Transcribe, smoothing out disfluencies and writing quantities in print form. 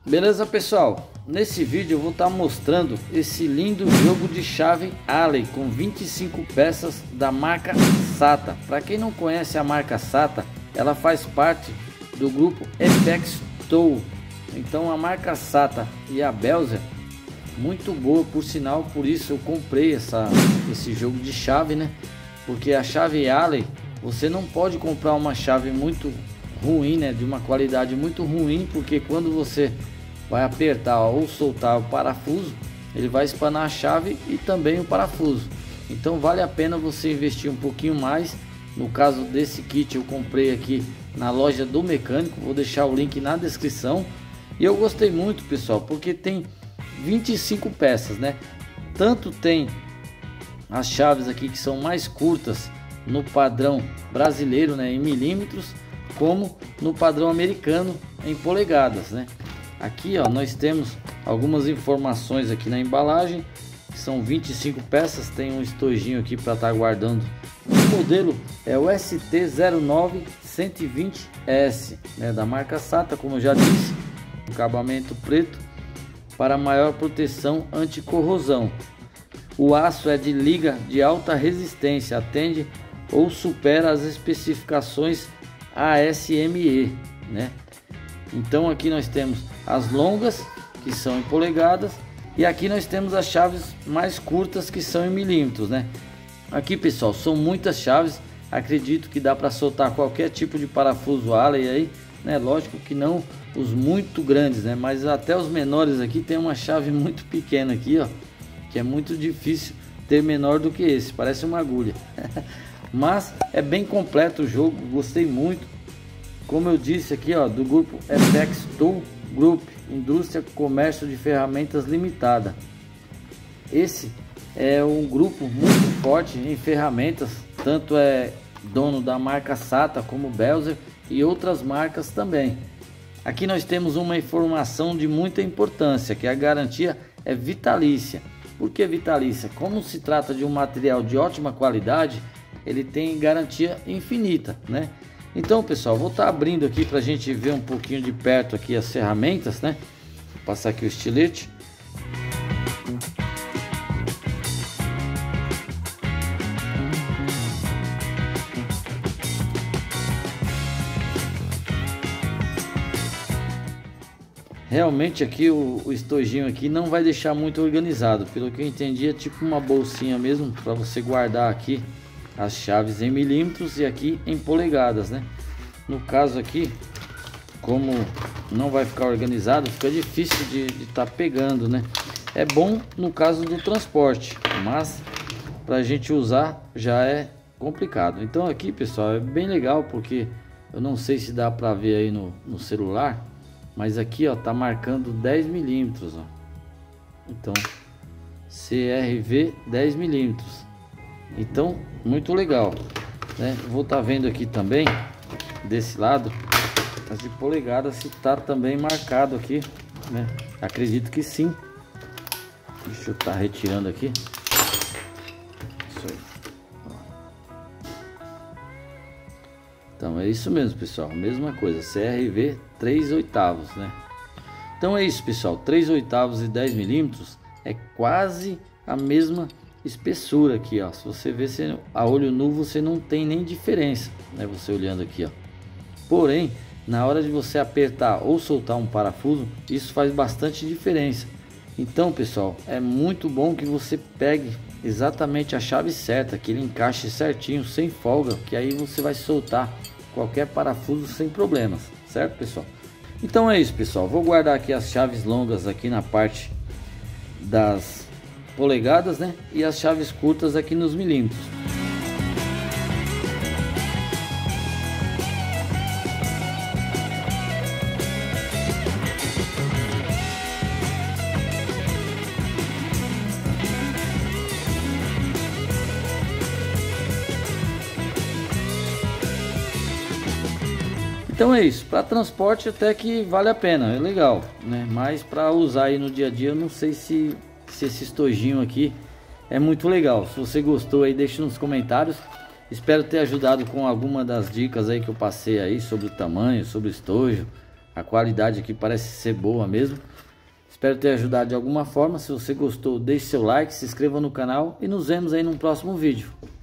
Beleza, pessoal? Nesse vídeo eu vou estar mostrando esse lindo jogo de chave Allen com 25 peças da marca SATA. Para quem não conhece a marca SATA, ela faz parte do grupo Apex Tool. Então a marca SATA e a Belzer, muito boa por sinal, por isso eu comprei esse jogo de chave, né? Porque a chave Allen, você não pode comprar uma chave muito ruim, né? De uma qualidade muito ruim, porque quando você vai apertar ou soltar o parafuso, ele vai espanar a chave e também o parafuso. Então vale a pena você investir um pouquinho mais. No caso desse kit eu comprei aqui na loja do mecânico, vou deixar o link na descrição. E eu gostei muito, pessoal, porque tem 25 peças, né? Tanto tem as chaves aqui que são mais curtas no padrão brasileiro, né, em milímetros, como no padrão americano em polegadas, né? Aqui, ó, nós temos algumas informações aqui na embalagem. São 25 peças, tem um estojinho aqui para estar guardando. O modelo é o ST09120S, né, da marca SATA, como eu já disse. Acabamento preto para maior proteção anti-corrosão. O aço é de liga de alta resistência, atende ou supera as especificações ASME, né? Então aqui nós temos as longas, que são em polegadas, e aqui nós temos as chaves mais curtas, que são em milímetros, né? Aqui, pessoal, são muitas chaves. Acredito que dá para soltar qualquer tipo de parafuso Allen aí, né? Lógico que não os muito grandes, né? Mas até os menores aqui tem uma chave muito pequena aqui, ó, que é muito difícil ter menor do que esse, parece uma agulha. Mas é bem completo o jogo, gostei muito. Como eu disse aqui, ó, do grupo Apex Tool Group, Indústria Comércio de Ferramentas Limitada. Esse é um grupo muito forte em ferramentas, tanto é dono da marca SATA como Belzer e outras marcas também. Aqui nós temos uma informação de muita importância, que a garantia é vitalícia. Por que vitalícia? Como se trata de um material de ótima qualidade, ele tem garantia infinita, né? Então, pessoal, vou estar abrindo aqui para a gente ver um pouquinho de perto aqui as ferramentas, né? Vou passar aqui o estilete. Realmente aqui o estojinho aqui não vai deixar muito organizado. Pelo que eu entendi, é tipo uma bolsinha mesmo para você guardar aqui as chaves em milímetros e aqui em polegadas, né? No caso aqui, como não vai ficar organizado, fica difícil de estar pegando, né? É bom no caso do transporte, mas para a gente usar já é complicado. Então aqui, pessoal, é bem legal, porque eu não sei se dá para ver aí no celular, mas aqui, ó, tá marcando 10 milímetros, ó. Então CRV 10 milímetros. Então, muito legal, né? Vou estar vendo aqui também desse lado as de polegada, se tá também marcado aqui, né? Acredito que sim. Deixa eu estar retirando aqui. Isso aí. Então é isso mesmo, pessoal, mesma coisa, CRV 3/8, né? Então é isso, pessoal, 3/8 e 10 milímetros é quase a mesma espessura aqui, ó. Se você ver a olho nu, você não tem nem diferença, né? Você olhando aqui, ó. Porém, na hora de você apertar ou soltar um parafuso, isso faz bastante diferença. Então, pessoal, é muito bom que você pegue exatamente a chave certa, que ele encaixe certinho, sem folga, que aí você vai soltar qualquer parafuso sem problemas, certo, pessoal? Então é isso, pessoal. Vou guardar aqui as chaves longas aqui na parte das polegadas, né? E as chaves curtas aqui nos milímetros. Então é isso, para transporte até que vale a pena, é legal, né? Mas para usar aí no dia a dia, eu não sei se esse estojinho aqui é muito legal. Se você gostou aí, deixe nos comentários. Espero ter ajudado com alguma das dicas aí que eu passei aí sobre o tamanho, sobre o estojo, A qualidade aqui parece ser boa mesmo. Espero ter ajudado de alguma forma. Se você gostou, deixe seu like, se inscreva no canal e nos vemos aí num próximo vídeo.